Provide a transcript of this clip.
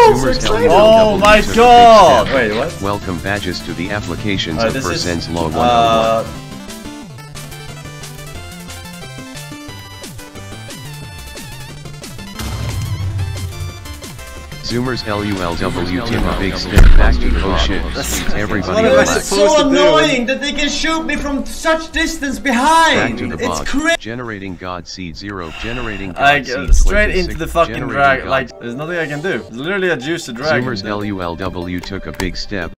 so excited! Oh my god! Wait, what? Welcome badges to the applications of This is, Forsen's Law 101. Zoomers LULW took a big step back to the shit. Everybody relax. It's so annoying that they can shoot me from such distance behind! Back to the It's bug. crazy! Generating God Seed 0. Generating God Like, Seed straight 26. into the fucking Generating drag. God. Like, there's nothing I can do. It's literally a juicy dragon. Zoomers LULW took a big step